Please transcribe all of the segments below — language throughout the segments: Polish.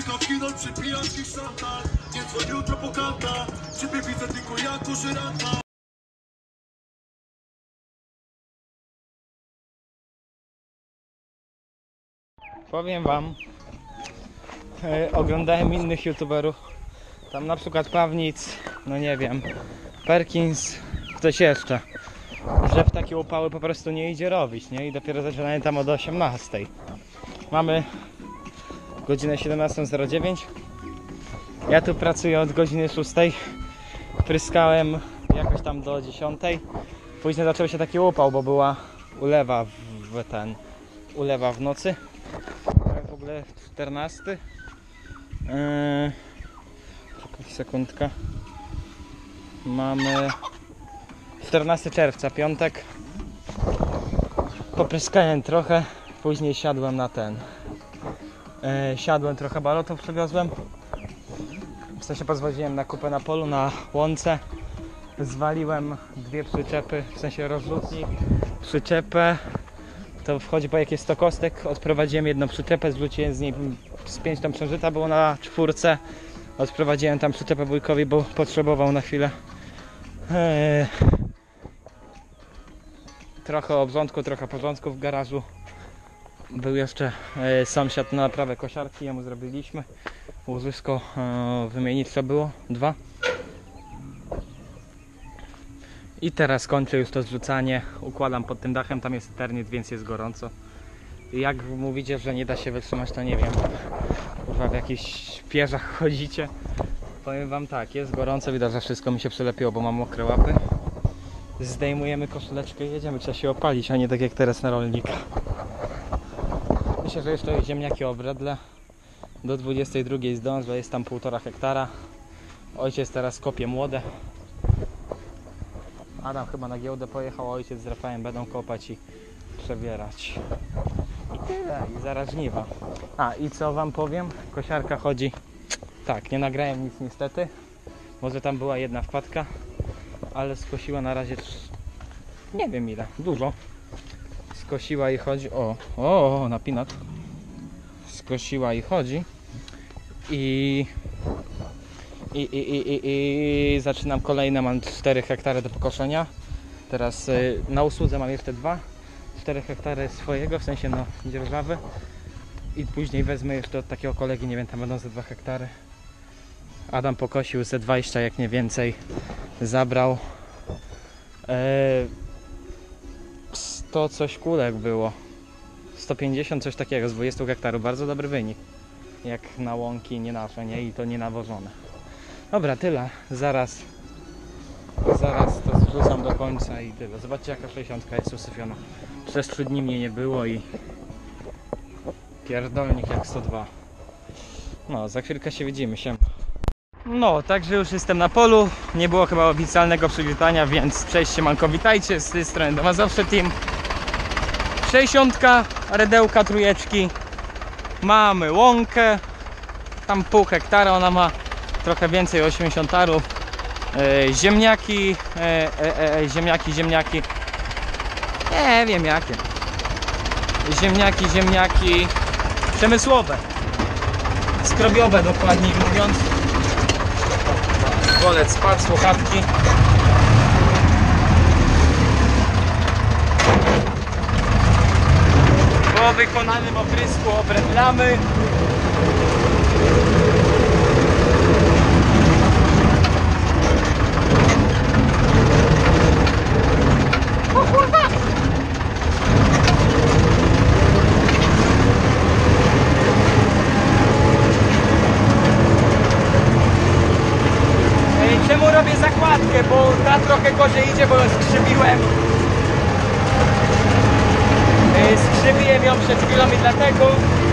Słuchawki noc przy pijackich szantach. Nie dzwoń jutro po kantach. Ciebie widzę tylko jako żyranta. Powiem wam, oglądałem innych youtuberów, tam na przykład Pawnic, no nie wiem, Perkins, ktoś jeszcze, że w takie upały po prostu nie idzie robić, nie? I dopiero zaczynają tam od 18. Mamy godzinę 17:09. Ja tu pracuję od godziny 6. Pryskałem jakoś tam do 10. Później zaczął się taki upał, bo była ulewa ulewa w nocy. W ogóle 14. Sekundka. Mamy 14 czerwca, piątek. Popryskałem trochę, później siadłem na siadłem trochę balotów, przywiozłem. W sensie pozwoliłem na kupę na polu, na łące. Zwaliłem 2 przyczepy, w sensie rozrzutnik, przyczepę. To wchodzi po jakieś 100 kostek. Odprowadziłem jedną przyczepę, zwróciłem z niej z 5 tam przężyta, było na 4. Odprowadziłem tam przyczepę wujkowi, bo potrzebował na chwilę trochę obrządku, trochę porządku w garażu. Był jeszcze sąsiad na naprawę kosiarki, jemu zrobiliśmy. Łożysko wymienić trzeba było 2. I teraz kończę już to zrzucanie, układam pod tym dachem, tam jest eternic, więc jest gorąco. I jak mówicie, że nie da się wytrzymać, to nie wiem, kurwa w jakichś pierzach chodzicie. Powiem wam tak, jest gorąco, widać, że wszystko mi się przylepiło, bo mam mokre łapy. Zdejmujemy koszuleczkę i jedziemy, trzeba się opalić, a nie tak jak teraz na rolnika. Myślę, że jeszcze ziemniaki obredle. Do 22 zdążę, jest tam 1,5 hektara. Ojciec teraz kopie młode. Adam chyba na giełdę pojechał, ojciec z Rafałem będą kopać i przebierać. I tyle, i zaraz żniwa. A i co wam powiem? Kosiarka chodzi. Tak, nie nagrałem nic niestety. Może tam była jedna wpadka, ale skosiła na razie nie wiem ile, dużo. Skosiła i chodzi. O, napinacz. Skosiła i chodzi. I zaczynam kolejne, mam 4 hektary do pokoszenia. Teraz na usłudze mam jeszcze 4 hektary swojego, w sensie no dzierżawy. I później wezmę jeszcze od takiego kolegi, nie wiem, tam będą ze 2 hektary. Adam pokosił ze 20, jak nie więcej. Zabrał 100 coś kulek było. 150 coś takiego z 20 hektarów, bardzo dobry wynik. Jak na łąki nie nasze, nie? I to nie nawożone. Dobra, tyle. Zaraz to zrzucam do końca i tyle. Zobaczcie, jaka 60 jest usyfiona. Przez 3 dni mnie nie było i pierdolnik jak 102. No, za chwilkę się widzimy się. No, także już jestem na polu. Nie było chyba oficjalnego przywitania, więc cześć, siemanko, witajcie. Z tej strony do Mazowsze Team. 60, redełka, trójeczki. Mamy łąkę. Tam 0,5 hektara, ona ma trochę więcej, 80 arów. Ziemniaki, ziemniaki. Nie wiem jakie. Ziemniaki przemysłowe. Skrobiowe dokładniej mówiąc. Golec spadł, słuchawki. Po wykonanym oprysku obredlamy. O kurwa! Czemu robię zakładkę? Bo ta trochę gorzej idzie, bo ją skrzywiłem. Skrzywiłem ją przed chwilą i dlatego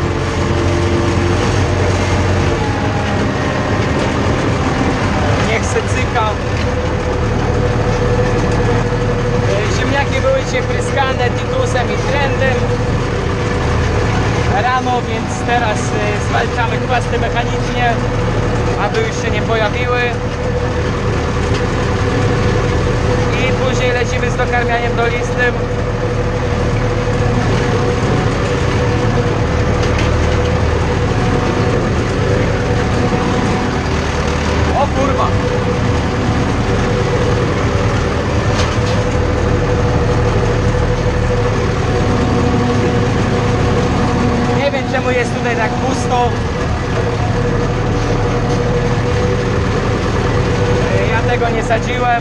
niech se cyka. Ziemniaki były dzisiaj pryskane Titusem i Trendem rano, więc teraz zwalczamy chwasty mechanicznie, aby już się nie pojawiły. I później lecimy z dokarmianiem dolistym. Ja tego nie sadziłem.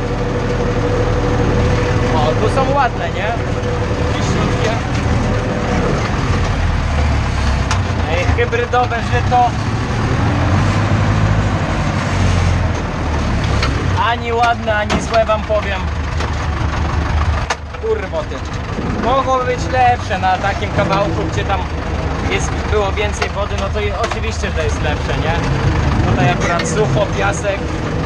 O, tu są ładne, nie? Liśniutkie. Hybrydowe żyto. Ani ładne, ani złe, wam powiem. Kurwoty. Mogło być lepsze na takim kawałku, gdzie tam było więcej wody, no to oczywiście, że jest lepsze, nie? Tutaj akurat sucho, piasek.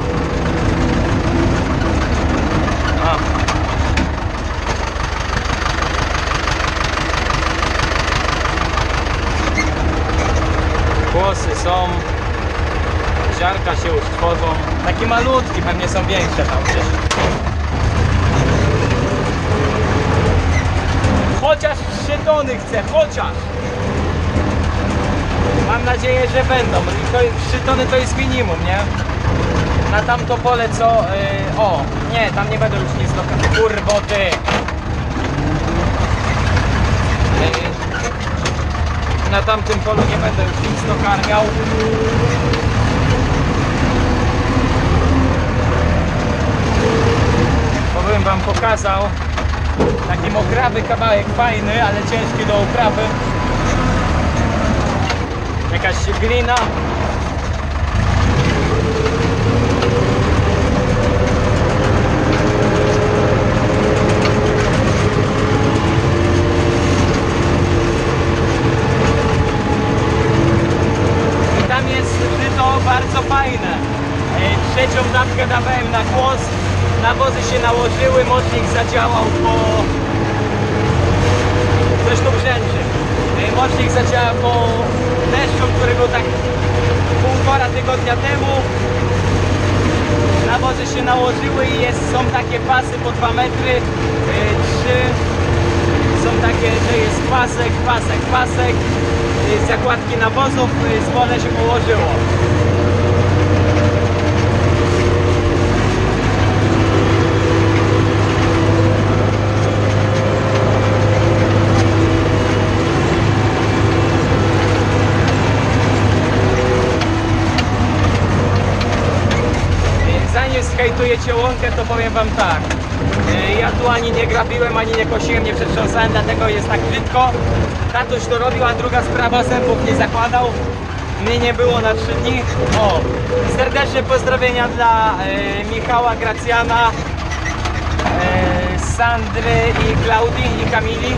A. Kłosy są. Ziarka się już tworzą. Takie malutki, pewnie są większe tam gdzieś. Chociaż 3 tony chcę, chociaż! Mam nadzieję, że będą. 3 tony to jest minimum, nie? Na tamto pole co... o, nie, tam nie będę już nic do... Kurwoty! Na tamtym polu nie będę już nic dokarmiał. Bo bym wam pokazał taki mokrawy kawałek fajny, ale ciężki do uprawy. Jakaś glina. I tam jest żyto bardzo fajne. Trzecią dawkę dawałem na kłos. Nawozy się nałożyły, mocznik zadziałał po... Coś tu brzęczy. Mocznik zadziałał po deszczu, który był tak 1,5 tygodnia temu. Nawozy się nałożyły i są takie pasy po 2 metry, 3. Są takie, że jest pasek, pasek, pasek. Zakładki nawozów, zboże się położyło. Zanim zhejtujecie łąkę, to powiem wam tak. Ja tu ani nie grabiłem, ani nie kosiłem, nie przetrząsałem, dlatego jest tak brzydko. Tatuś to robił, a druga sprawa, zębów nie zakładał. Mnie nie było na 3 dni. O, serdeczne pozdrowienia dla Michała, Gracjana, Sandry i Klaudii i Kamili.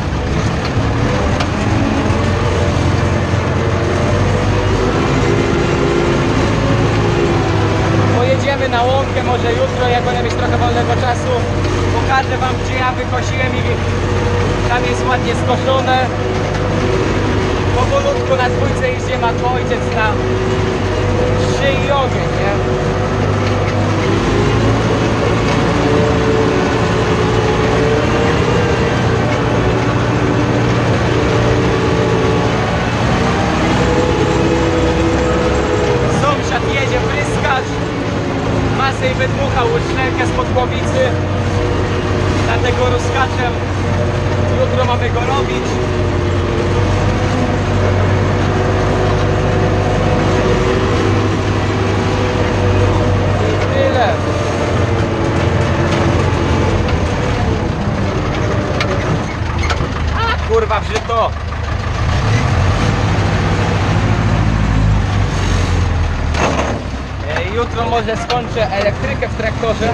Pojedziemy na łąkę, może jutro, jak będę mieć trochę wolnego czasu. Pokażę wam, gdzie ja wykosiłem i tam jest ładnie skoszone. Powolutku na 2 jeździmy, a to ojciec na 3 i ogień, nie? Sąsiad jedzie pryskać. Masej wydmuchał sznerkę spod głowicy. Dlatego rozkaczem. Jutro mamy go robić. I tyle. A kurwa, w żyto. Jutro może skończę elektrykę w traktorze.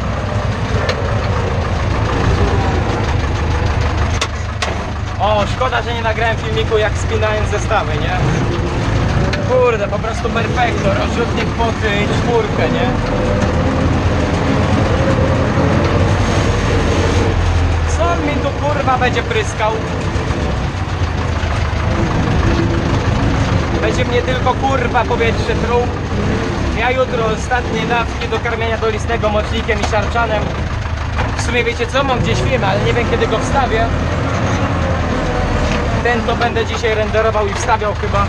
O, szkoda, że nie nagrałem filmiku, jak spinałem zestawy, nie? Kurde, po prostu perfekto, rozrzutnik pod 4, nie? Co on mi tu kurwa będzie pryskał? Będzie mnie tylko kurwa powietrze truł. Ja jutro ostatnie dawki do karmienia dolistego mocznikiem i siarczanem. W sumie wiecie co, mam gdzieś film, ale nie wiem kiedy go wstawię. Ten to będę dzisiaj renderował i wstawiał chyba.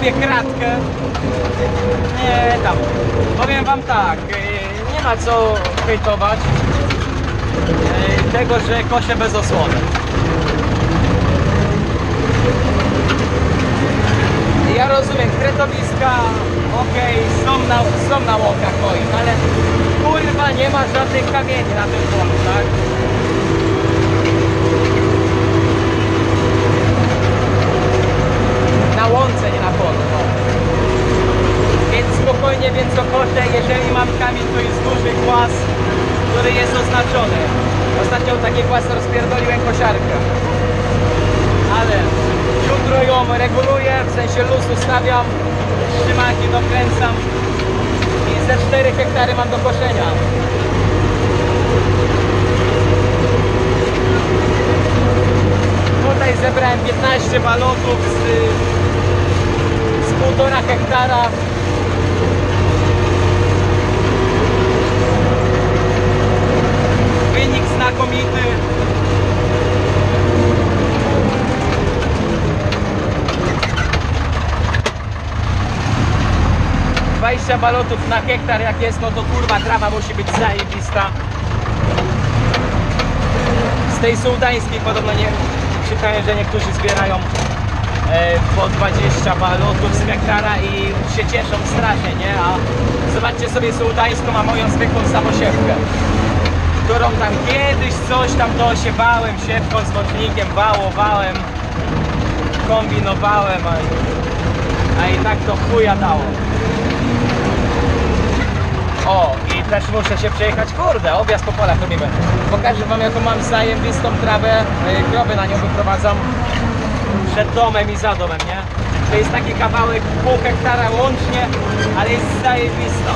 zrobię kratkę. Nie tam. Powiem wam tak, nie ma co hejtować tego, że koszę bez osłony. Ja rozumiem, kretowiska, okej, są na łąkach moich, ale kurwa nie ma żadnych kamieni na tym polu, tak? Na łące, nie na polu, no. Więc spokojnie, więc okoszę, jeżeli mam kamień, to jest duży głaz, który jest oznaczony. Ostatnio taki głaz rozpierdoliłem kosiarkę. Ale jutro ją reguluję, w sensie luz ustawiam, trzymaki dokręcam i ze 4 hektary mam do koszenia. Tutaj zebrałem 15 balotów z 1,5 hektara. Wynik znakomity. Balotów na hektar jak jest, no to kurwa trawa musi być zajebista. Z tej sułdańskiej podobno nie czytałem, że niektórzy zbierają po 20 balotów z hektara i się cieszą strasznie, nie? A zobaczcie sobie sułdańską, a moją zwykłą samosiewkę, którą tam kiedyś coś tam dosiewałem, siewką z mocznikiem, wałowałem, kombinowałem, a i tak to chuja dało. O, i też muszę się przejechać, kurde, objazd po polach robimy. Pokażę wam, jaką mam zajebistą trawę, krowy na nią wyprowadzam przed domem i za domem, nie? To jest taki kawałek pół hektara łącznie, ale jest zajebista.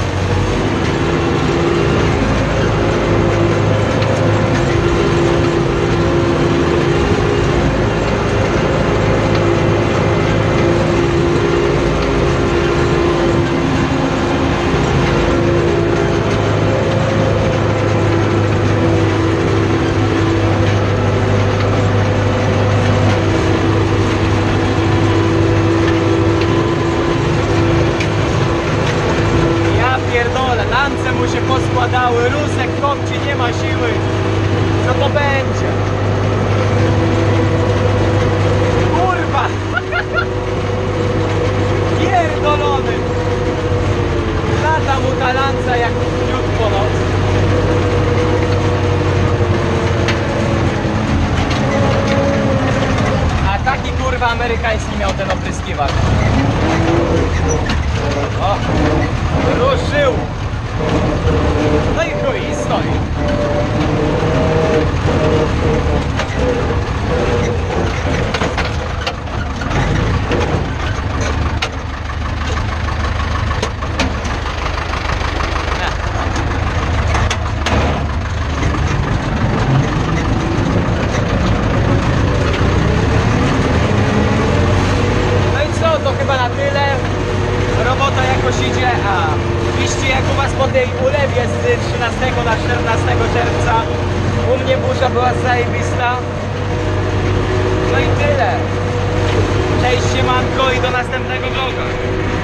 Mu się poskładały, rusek kopci, nie ma siły. Co to będzie? Kurwa! Pierdolony! Lata mu ta lanca jak miód po noc. A taki kurwa amerykański miał ten opryskiwacz. O! Ruszył! No i chuj, i stoi. No i co, to chyba na tyle. Robota jakoś idzie, a piszcie jak u was po tej ulewie z 13 na 14 czerwca. U mnie burza była zajebista. No i tyle. Cześć, siemanko i do następnego vloga.